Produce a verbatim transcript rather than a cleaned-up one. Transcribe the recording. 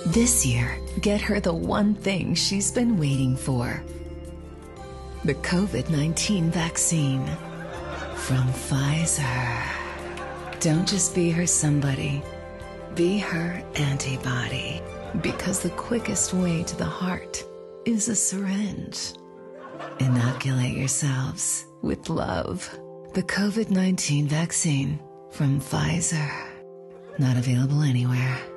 This year, get her the one thing she's been waiting for. The COVID nineteen vaccine from Pfizer. Don't just be her somebody, be her antibody. Because the quickest way to the heart is a syringe. Inoculate yourselves with love. The COVID nineteen vaccine from Pfizer. Not available anywhere.